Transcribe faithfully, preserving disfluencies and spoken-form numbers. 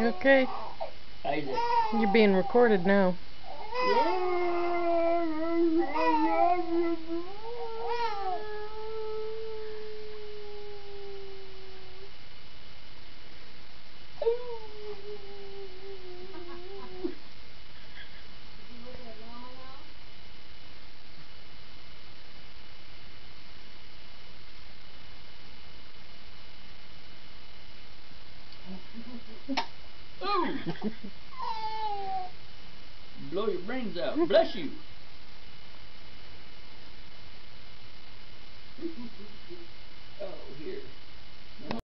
Okay. Isaac. You're being recorded now. Ooh! Blow your brains out. Bless you. Oh, here.